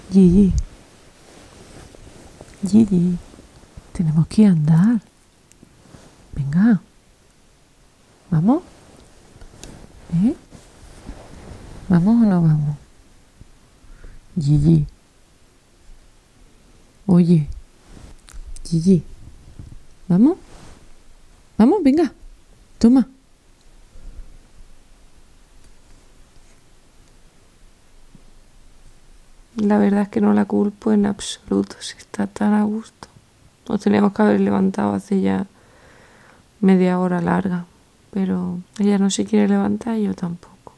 Gigi. Gigi. Tenemos que andar. Venga. ¿Vamos? ¿Eh? ¿Vamos o no vamos? Gigi. Oye. Gigi. ¿Vamos? Vamos, venga. Toma. La verdad es que no la culpo en absoluto, si está tan a gusto. Nos teníamos que haber levantado hace ya media hora larga, pero ella no se quiere levantar y yo tampoco.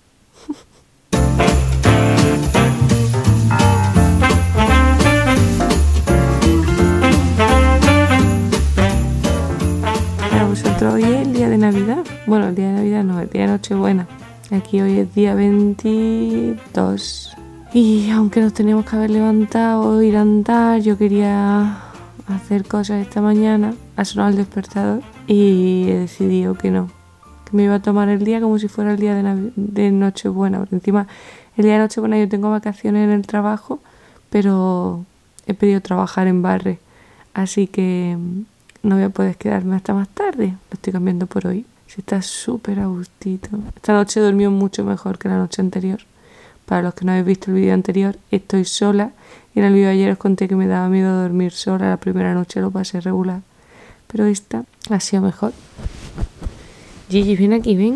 Para vosotros hoy es el día de Navidad. Bueno, el día de Navidad no, el día de Nochebuena. Aquí hoy es día 22. Y aunque nos teníamos que haber levantado, ir a andar, yo quería hacer cosas esta mañana. Ha sonado el despertador y he decidido que no. Que me iba a tomar el día como si fuera el día de Nochebuena. Porque encima el día de Nochebuena yo tengo vacaciones en el trabajo, pero he pedido trabajar en Barre. Así que no voy a poder quedarme hasta más tarde. Lo estoy cambiando por hoy. Se está súper a gustito. Esta noche durmió mucho mejor que la noche anterior. Para los que no habéis visto el vídeo anterior, estoy sola. Y en el vídeo de ayer os conté que me daba miedo dormir sola. La primera noche lo pasé regular. Pero esta ha sido mejor. Gigi, ven aquí, ven.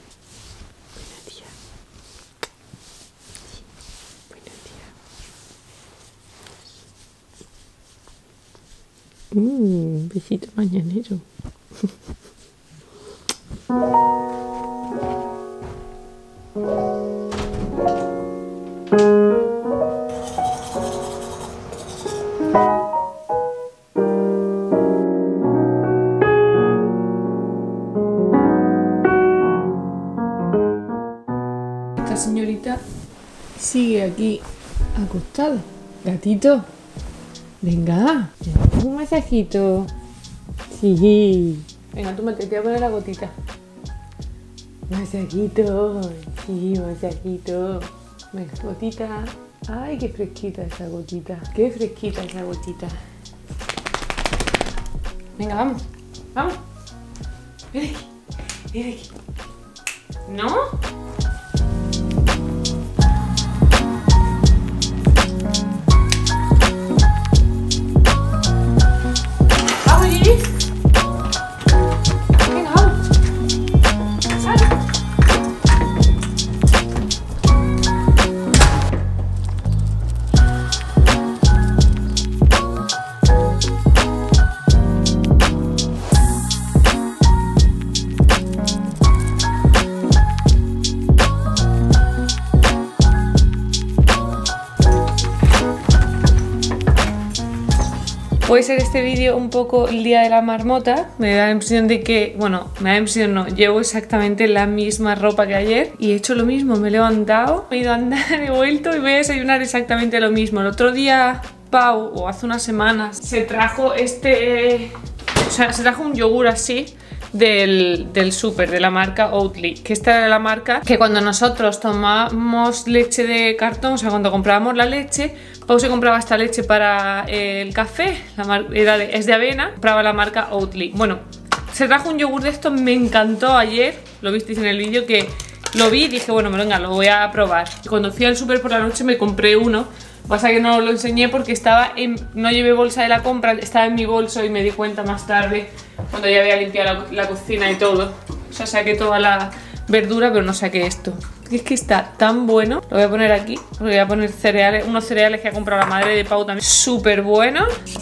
Buenos días. Besito mañanero. Esta señorita sigue aquí acostada. Gatito, venga, un masajito. Sí. Venga, tú te voy a poner la gotita. Masajito, sí, masajito. Venga, gotita. Ay, qué fresquita esa gotita. Qué fresquita esa gotita. Venga, vamos. Vamos. Ven aquí. Ven aquí. ¿No? Vamos, Gigi. Venga, vamos. Sale. Puede ser este vídeo un poco el día de la marmota. Me da la impresión de que, bueno, me da la impresión no, llevo exactamente la misma ropa que ayer y he hecho lo mismo, me he levantado, me he ido a andar, he vuelto y voy a desayunar exactamente lo mismo. El otro día Pau, o hace unas semanas, se trajo se trajo un yogur así del súper, de la marca Oatly, que esta era la marca que cuando nosotros tomamos leche de cartón, o sea, cuando comprábamos la leche, Pau se compraba esta leche para el café, es de avena, compraba la marca Oatly. Bueno, se trajo un yogur de estos, me encantó ayer, lo visteis en el vídeo que lo vi y dije, bueno, venga, lo voy a probar. Y cuando fui al súper por la noche me compré uno. Pasa que no lo enseñé porque no llevé bolsa de la compra, estaba en mi bolso y me di cuenta más tarde cuando ya había limpiado la cocina y todo. O sea, saqué toda la verdura, pero no saqué esto. Es que está tan bueno. Lo voy a poner aquí, porque voy a poner cereales, unos cereales que ha comprado la madre de Pau también. Súper buenos.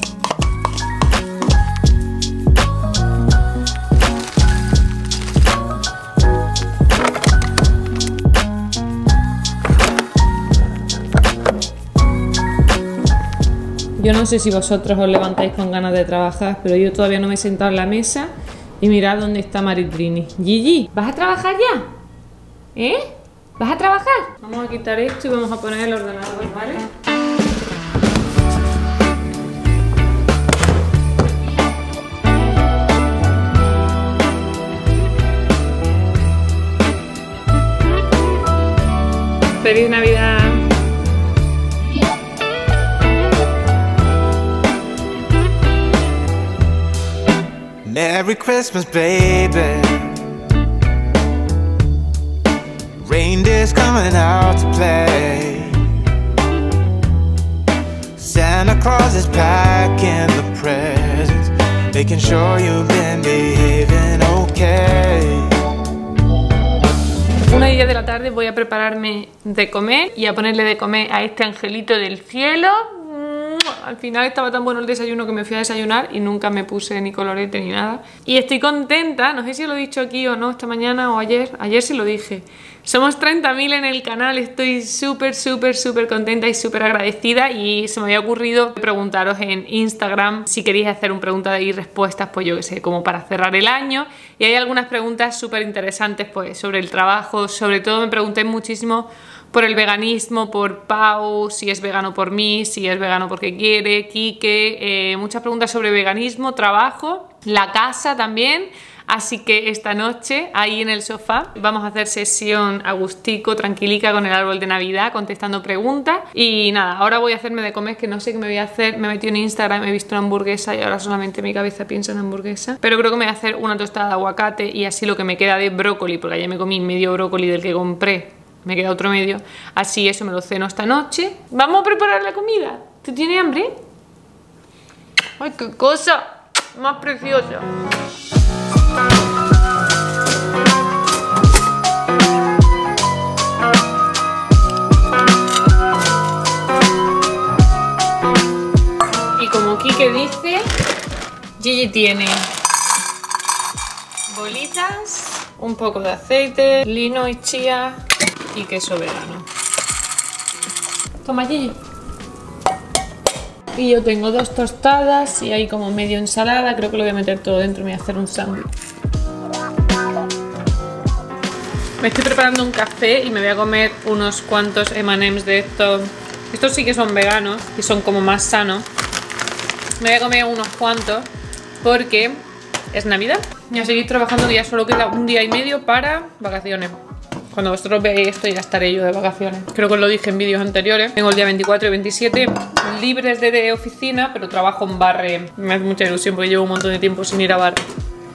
Yo no sé si vosotros os levantáis con ganas de trabajar, pero yo todavía no me he sentado en la mesa y mirad dónde está Maritrini. Gigi, ¿vas a trabajar ya? ¿Eh? ¿Vas a trabajar? Vamos a quitar esto y vamos a poner el ordenador, ¿vale? ¡Feliz Navidad! Merry Christmas, baby. Reindeer's coming out to play. Santa Claus is packing the presents, making sure you've been behaving okay. 1:10 de la tarde voy a prepararme de comer y a ponerle de comer a este angelito del cielo. Al final estaba tan bueno el desayuno que me fui a desayunar y nunca me puse ni colorete ni nada. Y estoy contenta, no sé si lo he dicho aquí o no, esta mañana o ayer sí lo dije. Somos 30.000 en el canal, estoy súper contenta y súper agradecida, y se me había ocurrido preguntaros en Instagram si queréis hacer un preguntas y respuestas, pues yo que sé, como para cerrar el año, y hay algunas preguntas súper interesantes pues sobre el trabajo. Sobre todo me pregunté muchísimo por el veganismo, por Pau, si es vegano por mí, si es vegano porque quiere, Quique, muchas preguntas sobre veganismo, trabajo, la casa también. Así que esta noche, ahí en el sofá, vamos a hacer sesión agustico, tranquilica con el árbol de Navidad, contestando preguntas. Y nada, ahora voy a hacerme de comer, que no sé qué me voy a hacer. Me he metido en Instagram, he visto una hamburguesa y ahora solamente mi cabeza piensa en hamburguesa. Pero creo que me voy a hacer una tostada de aguacate y así lo que me queda de brócoli, porque ayer me comí medio brócoli del que compré, me queda otro medio. Así eso me lo ceno esta noche. ¡Vamos a preparar la comida! ¿Tú tienes hambre? ¡Ay, qué cosa más preciosa! Y como Quique dice, Gigi tiene bolitas, un poco de aceite, lino y chía y queso vegano. Toma, Gigi. Y yo tengo 2 tostadas y hay como medio ensalada. Creo que lo voy a meter todo dentro y me voy a hacer un sándwich. Me estoy preparando un café y me voy a comer unos cuantos M&M's de estos. Estos sí que son veganos y son como más sanos. Me voy a comer unos cuantos porque es Navidad. Y a seguir trabajando, que ya solo queda un día y medio para vacaciones. Cuando vosotros veáis esto ya estaré yo de vacaciones. Creo que os lo dije en vídeos anteriores. Tengo el día 24 y 27 libres de oficina, pero trabajo en Barre. Me hace mucha ilusión porque llevo un montón de tiempo sin ir a Barre.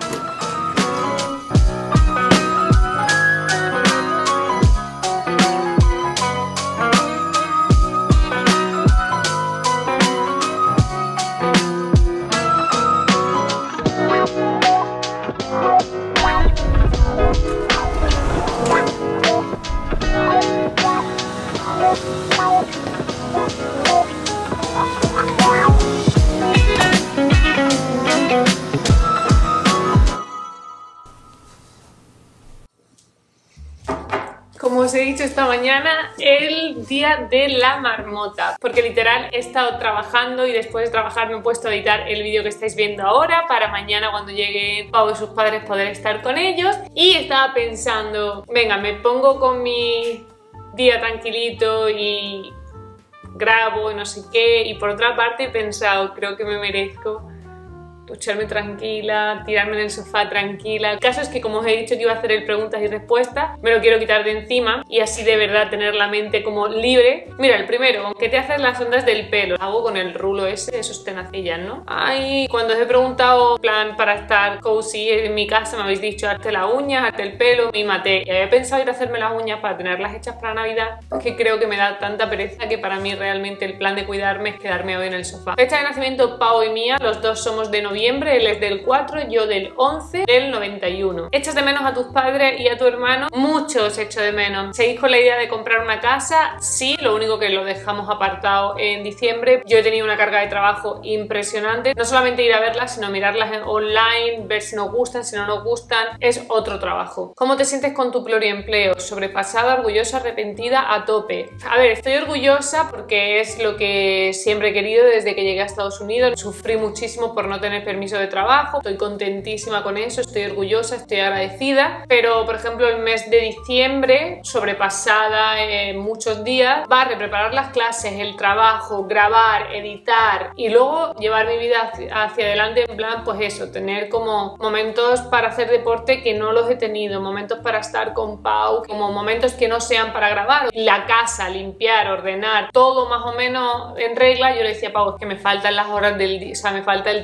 Como os he dicho esta mañana, el día de la marmota, porque literal he estado trabajando y después de trabajar me he puesto a editar el vídeo que estáis viendo ahora para mañana, cuando lleguen Pau y sus padres, poder estar con ellos. Y estaba pensando, venga, me pongo con mi día tranquilito y grabo y no sé qué, y por otra parte he pensado, creo que me merezco ducharme tranquila, tirarme en el sofá tranquila. El caso es que, como os he dicho que iba a hacer el preguntas y respuestas, me lo quiero quitar de encima y así de verdad tener la mente como libre. Mira, el primero, ¿qué te haces las ondas del pelo? Hago con el rulo ese, esos tenacillas, ¿no? Ay, cuando os he preguntado, plan, para estar cozy en mi casa, me habéis dicho, hazte las uñas, hazte el pelo, mímate. Y había pensado ir a hacerme las uñas para tenerlas hechas para Navidad, porque creo que me da tanta pereza que para mí realmente el plan de cuidarme es quedarme hoy en el sofá. Fecha de nacimiento Pau y mía, los dos somos de noviembre, él es del 4, yo del 11 del 91. ¿Echas de menos a tus padres y a tu hermano? Mucho os echo de menos. ¿Seguís con la idea de comprar una casa? Sí, lo único que lo dejamos apartado en diciembre. Yo he tenido una carga de trabajo impresionante. No solamente ir a verlas, sino mirarlas online, ver si nos gustan, si no nos gustan. Es otro trabajo. ¿Cómo te sientes con tu pluriempleo? Sobrepasada, orgullosa, arrepentida, a tope. A ver, estoy orgullosa porque es lo que siempre he querido desde que llegué a Estados Unidos. Sufrí muchísimo por no tener permiso de trabajo, estoy contentísima con eso, estoy orgullosa, estoy agradecida, pero por ejemplo el mes de diciembre, sobrepasada muchos días, barre, preparar las clases, el trabajo, grabar, editar y luego llevar mi vida hacia adelante, en plan, pues eso, tener como momentos para hacer deporte que no los he tenido, momentos para estar con Pau, como momentos que no sean para grabar, la casa, limpiar, ordenar, todo más o menos en regla. Yo le decía a Pau, es que me faltan las horas del día, o sea, me falta el tiempo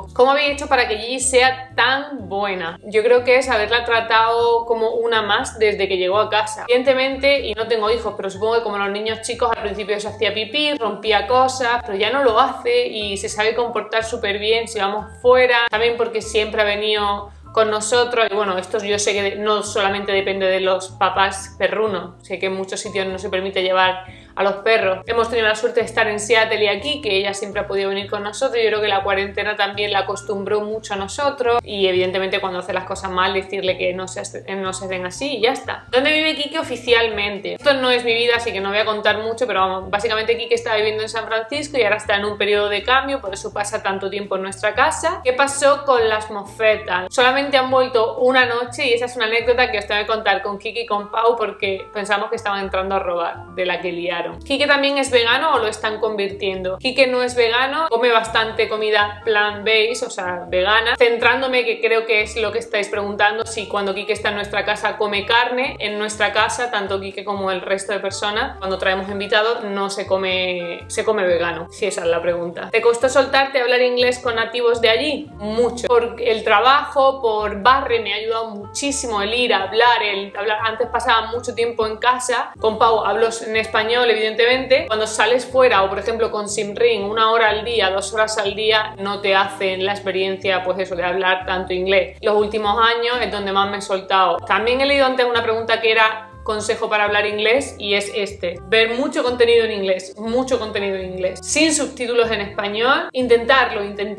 tipo, ¿cómo habéis hecho para que Gigi sea tan buena? Yo creo que es haberla tratado como una más desde que llegó a casa. Evidentemente, y no tengo hijos, pero supongo que como los niños chicos al principio se hacía pipí, rompía cosas, pero ya no lo hace y se sabe comportar súper bien si vamos fuera, también porque siempre ha venido con nosotros. Y bueno, esto yo sé que no solamente depende de los papás perrunos, sé que en muchos sitios no se permite llevar a los perros. Hemos tenido la suerte de estar en Seattle y aquí, que ella siempre ha podido venir con nosotros. Yo creo que la cuarentena también la acostumbró mucho a nosotros y evidentemente cuando hace las cosas mal decirle que no se hacen así y ya está. ¿Dónde vive Kike oficialmente? Esto no es mi vida, así que no voy a contar mucho, pero vamos, básicamente Kike está viviendo en San Francisco y ahora está en un periodo de cambio, por eso pasa tanto tiempo en nuestra casa. ¿Qué pasó con las mofetas? Solamente han vuelto una noche y esa es una anécdota que os tengo que contar con Kike y con Pau porque pensamos que estaban entrando a robar, de la que liaron. Kike también es vegano o lo están convirtiendo. Kike no es vegano, come bastante comida plant-based, o sea, vegana. Centrándome, que creo que es lo que estáis preguntando, si cuando Kike está en nuestra casa come carne. En nuestra casa, tanto Kike como el resto de personas, cuando traemos invitados, no se come vegano, si esa es la pregunta. ¿Te costó soltarte a hablar inglés con nativos de allí? Mucho. Por el trabajo, por Barre, me ha ayudado muchísimo el ir a hablar, Antes pasaba mucho tiempo en casa, con Pau hablo en español, evidentemente. Cuando sales fuera o por ejemplo con Simring 1 hora al día, 2 horas al día, no te hacen la experiencia pues eso de hablar tanto inglés. Los últimos años es donde más me he soltado. También he leído antes una pregunta que era consejo para hablar inglés y es ver mucho contenido en inglés, sin subtítulos en español, intentarlo,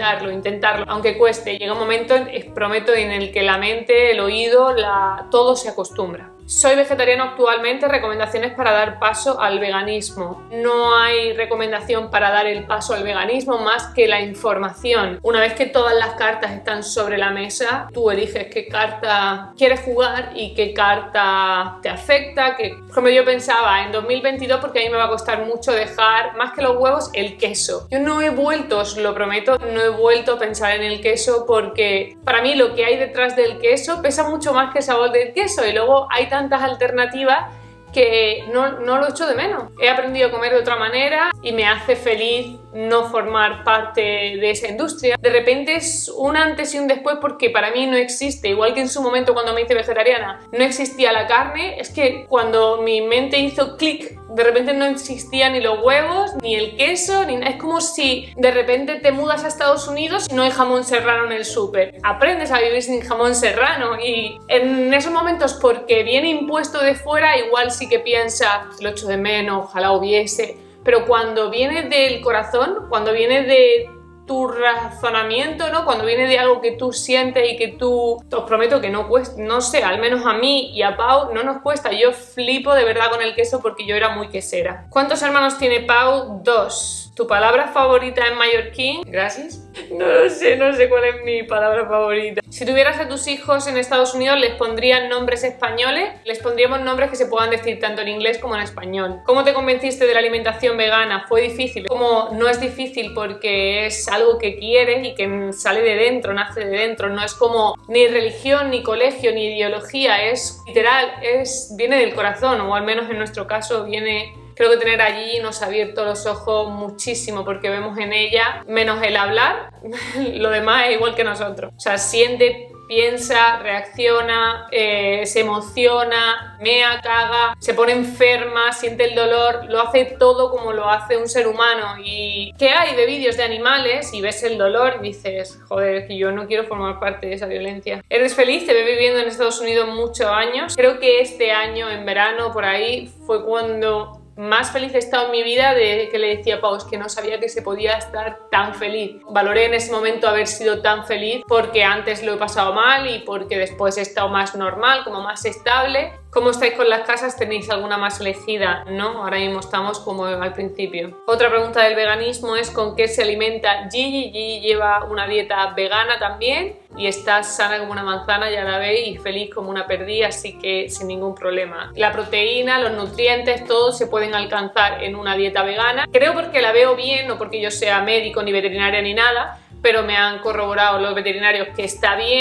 aunque cueste. Llega un momento, prometo, en el que la mente, el oído, todo se acostumbra. Soy vegetariano actualmente, recomendaciones para dar paso al veganismo. No hay recomendación para dar el paso al veganismo más que la información. Una vez que todas las cartas están sobre la mesa, tú eliges qué carta quieres jugar y qué carta te afecta. Por ejemplo, yo pensaba en 2022, porque a mí me va a costar mucho dejar, más que los huevos, el queso. Yo no he vuelto, os lo prometo, no he vuelto a pensar en el queso porque para mí lo que hay detrás del queso pesa mucho más que el sabor del queso y luego hay tantas alternativas que no lo echo de menos. He aprendido a comer de otra manera y me hace feliz no formar parte de esa industria. De repente es un antes y un después porque para mí no existe, igual que en su momento cuando me hice vegetariana no existía la carne, es que cuando mi mente hizo clic, de repente no existían ni los huevos, ni el queso, ni nada. Es como si de repente te mudas a Estados Unidos y no hay jamón serrano en el súper. Aprendes a vivir sin jamón serrano y en esos momentos, porque viene impuesto de fuera, igual sí que piensa, lo echo de menos, ojalá hubiese. Pero cuando viene del corazón, cuando viene de tu razonamiento, ¿no? Cuando viene de algo que tú sientes y que tú... Os prometo que no cuesta, no sé, al menos a mí y a Pau no nos cuesta. Yo flipo de verdad con el queso porque yo era muy quesera. ¿Cuántos hermanos tiene Pau? 2. ¿Tu palabra favorita en mallorquín? Gracias. No sé cuál es mi palabra favorita. Si tuvieras a tus hijos en Estados Unidos, ¿les pondrían nombres españoles? Les pondríamos nombres que se puedan decir tanto en inglés como en español. ¿Cómo te convenciste de la alimentación vegana? ¿Fue difícil? Como no es difícil porque es algo que quieres y que sale de dentro, nace de dentro. No es como ni religión, ni colegio, ni ideología. Es literal, viene del corazón, o al menos en nuestro caso viene... Creo que tener allí nos ha abierto los ojos muchísimo porque vemos en ella, menos el hablar, lo demás es igual que nosotros. O sea, siente, piensa, reacciona, se emociona, mea, caga, se pone enferma, siente el dolor, lo hace todo como lo hace un ser humano. Y ¿qué hay de vídeos de animales? Y ves el dolor y dices, joder, es que yo no quiero formar parte de esa violencia. ¿Eres feliz? Te ves viviendo en Estados Unidos muchos años. Creo que este año, en verano, por ahí, fue cuando... más feliz he estado en mi vida, de que le decía a Pau, es que no sabía que se podía estar tan feliz. Valoré en ese momento haber sido tan feliz porque antes lo he pasado mal y porque después he estado más normal, como más estable. ¿Cómo estáis con las casas? ¿Tenéis alguna más elegida? No, ahora mismo estamos como al principio. Otra pregunta del veganismo es ¿con qué se alimenta Gigi? Gigi lleva una dieta vegana también y está sana como una manzana, ya la veis, y feliz como una perdiz, así que sin ningún problema. La proteína, los nutrientes, todos se pueden alcanzar en una dieta vegana. Creo porque la veo bien, no porque yo sea médico ni veterinaria ni nada, pero me han corroborado los veterinarios que está bien,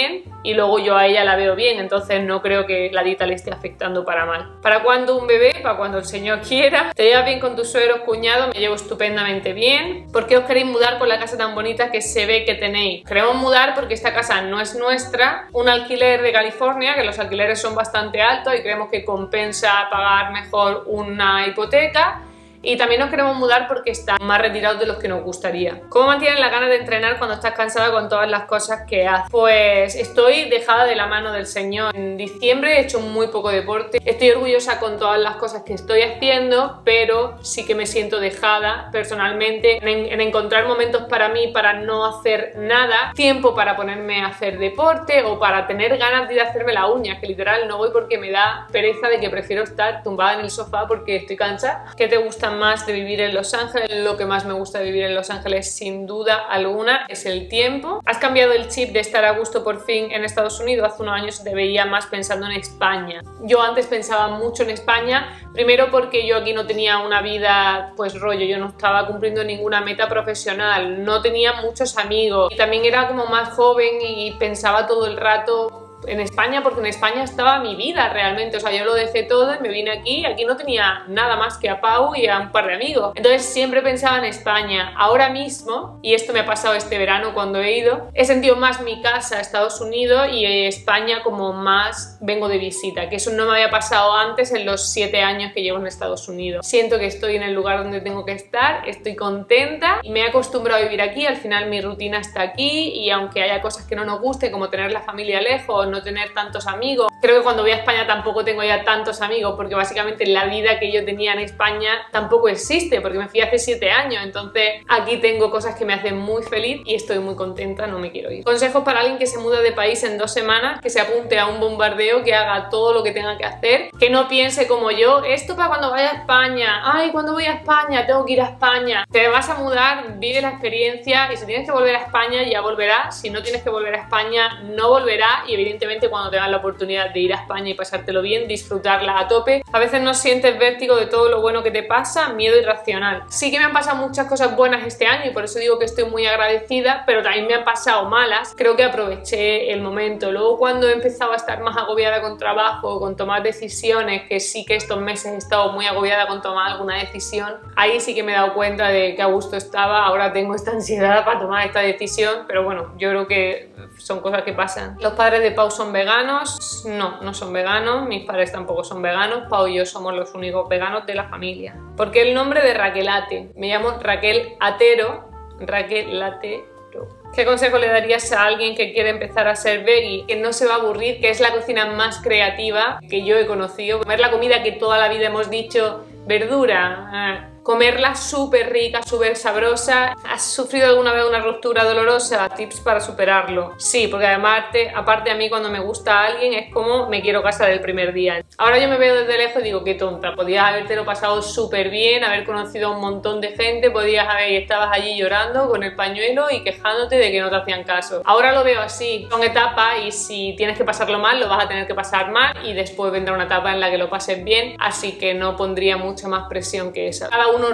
y luego yo a ella la veo bien, entonces no creo que la dieta le esté afectando para mal. ¿Para cuándo un bebé? Para cuando el señor quiera. ¿Te llevas bien con tus suegros, cuñado? Me llevo estupendamente bien. ¿Por qué os queréis mudar con la casa tan bonita que se ve que tenéis? Queremos mudar porque esta casa no es nuestra, un alquiler de California, que los alquileres son bastante altos y creemos que compensa pagar mejor una hipoteca. Y también nos queremos mudar porque están más retirados de los que nos gustaría. ¿Cómo mantienes la ganas de entrenar cuando estás cansada con todas las cosas que haces? Pues estoy dejada de la mano del Señor. En diciembre he hecho muy poco deporte. Estoy orgullosa con todas las cosas que estoy haciendo, pero sí que me siento dejada personalmente en encontrar momentos para mí para no hacer nada, tiempo para ponerme a hacer deporte o para tener ganas de ir a hacerme las uñas, que literal no voy porque me da pereza de que prefiero estar tumbada en el sofá porque estoy cansada. ¿Qué te gusta más de vivir en Los Ángeles? Lo que más me gusta de vivir en Los Ángeles sin duda alguna es el tiempo. ¿Has cambiado el chip de estar a gusto por fin en Estados Unidos? Hace unos años te veía más pensando en España. Yo antes pensaba mucho en España, primero porque yo aquí no tenía una vida pues rollo, yo no estaba cumpliendo ninguna meta profesional, no tenía muchos amigos y también era como más joven y pensaba todo el rato en España porque en España estaba mi vida realmente, o sea, yo lo dejé todo y me vine aquí no tenía nada más que a Pau y a un par de amigos, entonces siempre pensaba en España. Ahora mismo, y esto me ha pasado este verano cuando he ido, he sentido más mi casa, Estados Unidos, y España como más vengo de visita, que eso no me había pasado antes en los 7 años que llevo en Estados Unidos. Siento que estoy en el lugar donde tengo que estar, estoy contenta y me he acostumbrado a vivir aquí, al final mi rutina está aquí y aunque haya cosas que no nos guste como tener la familia lejos, no tener tantos amigos. Creo que cuando voy a España tampoco tengo ya tantos amigos porque básicamente la vida que yo tenía en España tampoco existe porque me fui hace 7 años, entonces aquí tengo cosas que me hacen muy feliz y estoy muy contenta, no me quiero ir. Consejos para alguien que se muda de país en 2 semanas, que se apunte a un bombardeo, que haga todo lo que tenga que hacer, que no piense como yo, esto para cuando vaya a España, ay, cuando voy a España, tengo que ir a España. Te vas a mudar, vive la experiencia y si tienes que volver a España ya volverás, si no tienes que volver a España no volverás y evidentemente cuando tengas la oportunidad de ir a España y pasártelo bien, disfrutarla a tope. A veces no sientes vértigo de todo lo bueno que te pasa, miedo irracional. Sí que me han pasado muchas cosas buenas este año y por eso digo que estoy muy agradecida, pero también me han pasado malas. Creo que aproveché el momento. Luego cuando he empezado a estar más agobiada con trabajo, con tomar decisiones, que sí que estos meses he estado muy agobiada con tomar alguna decisión, ahí sí que me he dado cuenta de que a gusto estaba. Ahora tengo esta ansiedad para tomar esta decisión, pero bueno, yo creo que son cosas que pasan. Los padres de Pau son veganos, no son veganos, mis padres tampoco son veganos, Pau y yo somos los únicos veganos de la familia. ¿Por qué el nombre de Raquelate? Me llamo Raquel Atero, Raquel Atero. ¿Qué consejo le darías a alguien que quiere empezar a ser veggie? Que no se va a aburrir, que es la cocina más creativa que yo he conocido. Comer la comida que toda la vida hemos dicho, verdura, comerla súper rica, súper sabrosa. ¿Has sufrido alguna vez una ruptura dolorosa? Tips para superarlo. Sí, porque además, aparte a mí cuando me gusta a alguien es como me quiero casar el primer día. Ahora yo me veo desde lejos y digo, qué tonta, podías habértelo pasado súper bien, haber conocido a un montón de gente, podías haber y estabas allí llorando con el pañuelo y quejándote de que no te hacían caso. Ahora lo veo así, son etapas y si tienes que pasarlo mal, lo vas a tener que pasar mal y después vendrá una etapa en la que lo pases bien, así que no pondría mucha más presión que esa. Cada uno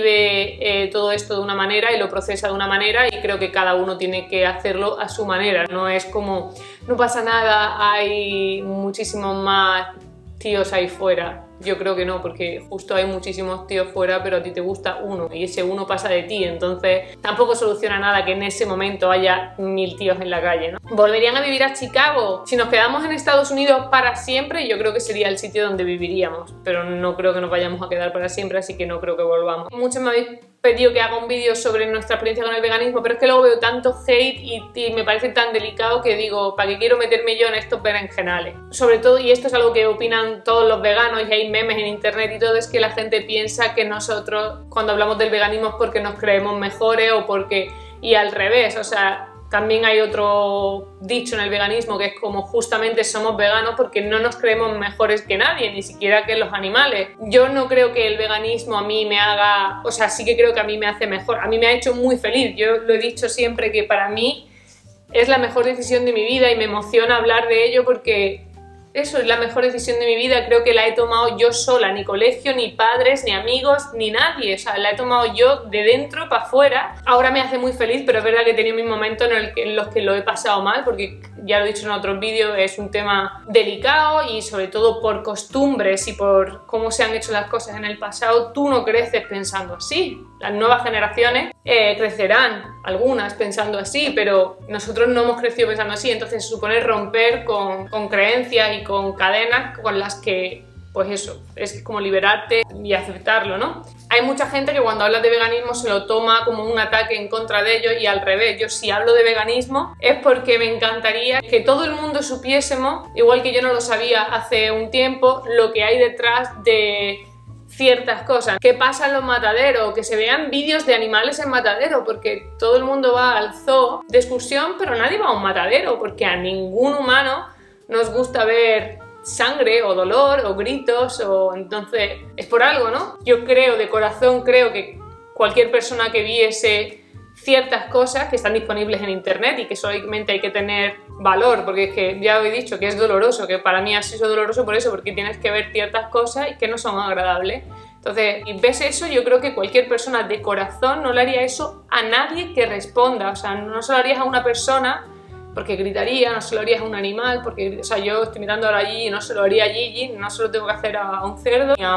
recibe todo esto de una manera y lo procesa de una manera y creo que cada uno tiene que hacerlo a su manera, no es como no pasa nada, hay muchísimos más tíos ahí fuera. Yo creo que no, porque justo hay muchísimos tíos fuera, pero a ti te gusta uno y ese uno pasa de ti, entonces tampoco soluciona nada que en ese momento haya 1000 tíos en la calle, ¿no? ¿Volverían a vivir a Chicago? Si nos quedamos en Estados Unidos para siempre, yo creo que sería el sitio donde viviríamos, pero no creo que nos vayamos a quedar para siempre, así que no creo que volvamos. Muchos me habéis pedido que haga un vídeo sobre nuestra experiencia con el veganismo, pero es que luego veo tanto hate y me parece tan delicado que digo, ¿para qué quiero meterme yo en estos berenjenales? Sobre todo, y esto es algo que opinan todos los veganos y hay memes en internet y todo, es que la gente piensa que nosotros cuando hablamos del veganismo es porque nos creemos mejores o porque... y al revés, o sea... También hay otro dicho en el veganismo que es como justamente somos veganos porque no nos creemos mejores que nadie, ni siquiera que los animales. Yo no creo que el veganismo a mí me haga, o sea, sí que creo que a mí me hace mejor, a mí me ha hecho muy feliz. Yo lo he dicho siempre que para mí es la mejor decisión de mi vida y me emociona hablar de ello porque eso es la mejor decisión de mi vida, creo que la he tomado yo sola, ni colegio, ni padres, ni amigos, ni nadie, o sea, la he tomado yo de dentro para afuera. Ahora me hace muy feliz, pero es verdad que he tenido mis momentos en los que lo he pasado mal, porque ya lo he dicho en otros vídeos, es un tema delicado y sobre todo por costumbres y por cómo se han hecho las cosas en el pasado, tú no creces pensando así. Las nuevas generaciones crecerán, algunas pensando así, pero nosotros no hemos crecido pensando así, entonces se supone romper con creencias y con cadenas con las que, pues eso, es como liberarte y aceptarlo, ¿no? Hay mucha gente que cuando habla de veganismo se lo toma como un ataque en contra de ellos y al revés. Yo si hablo de veganismo es porque me encantaría que todo el mundo supiésemos, igual que yo no lo sabía hace un tiempo, lo que hay detrás de ciertas cosas. ¿Qué pasa en los mataderos? Que se vean vídeos de animales en matadero, porque todo el mundo va al zoo de excursión, pero nadie va a un matadero, porque a ningún humano nos gusta ver sangre o dolor o gritos, o entonces es por algo, ¿no? Yo creo, de corazón creo que cualquier persona que viese ciertas cosas que están disponibles en internet y que solamente hay que tener valor, porque es que ya os he dicho que es doloroso, que para mí ha sido doloroso por eso, porque tienes que ver ciertas cosas y que no son agradables. Entonces, y ves eso, yo creo que cualquier persona de corazón no le haría eso a nadie que responda, o sea, no se lo harías a una persona porque gritaría, no se lo harías a un animal, porque, o sea, yo estoy mirando ahora allí y no se lo haría a Gigi, no se lo tengo que hacer a un cerdo, ni a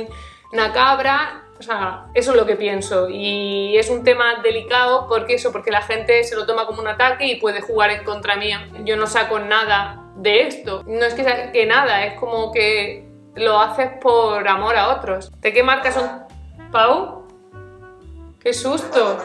una cabra. O sea, eso es lo que pienso y es un tema delicado porque la gente se lo toma como un ataque y puede jugar en contra mía. Yo no saco nada de esto, no es que saque nada, es como que lo haces por amor a otros. ¿De qué marca son? ¿Pau? ¡Qué susto!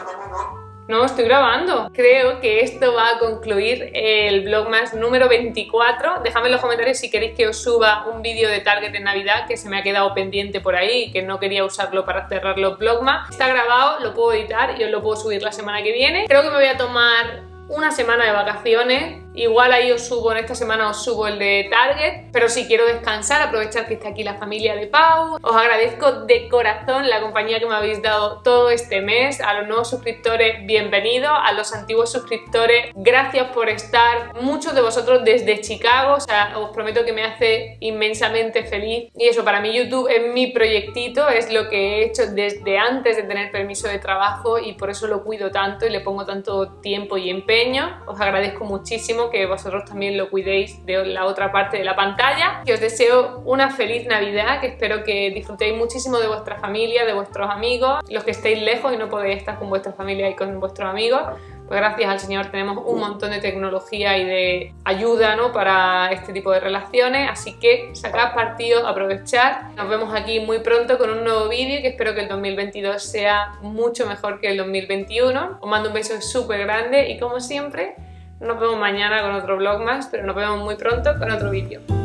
No, estoy grabando. Creo que esto va a concluir el Vlogmas número 24. Dejadme en los comentarios si queréis que os suba un vídeo de Target en Navidad que se me ha quedado pendiente por ahí y que no quería usarlo para cerrar los Vlogmas. Está grabado, lo puedo editar y os lo puedo subir la semana que viene. Creo que me voy a tomar una semana de vacaciones. Igual ahí os subo, en esta semana os subo el de Target, pero si quiero descansar, aprovechar que está aquí la familia de Pau. Os agradezco de corazón la compañía que me habéis dado todo este mes. A los nuevos suscriptores, bienvenidos. A los antiguos suscriptores, gracias por estar. Muchos de vosotros desde Chicago, o sea, os prometo que me hace inmensamente feliz. Y eso, para mí YouTube es mi proyectito, es lo que he hecho desde antes de tener permiso de trabajo y por eso lo cuido tanto y le pongo tanto tiempo y empeño. Os agradezco muchísimo que vosotros también lo cuidéis de la otra parte de la pantalla. Y os deseo una feliz Navidad, que espero que disfrutéis muchísimo de vuestra familia, de vuestros amigos. Los que estéis lejos y no podéis estar con vuestra familia y con vuestros amigos, pues gracias al Señor tenemos un montón de tecnología y de ayuda, ¿no?, para este tipo de relaciones, así que sacad partido, aprovechad. Nos vemos aquí muy pronto con un nuevo vídeo y que espero que el 2022 sea mucho mejor que el 2021. Os mando un beso súper grande y como siempre nos vemos mañana con otro vlog más, pero nos vemos muy pronto con otro vídeo.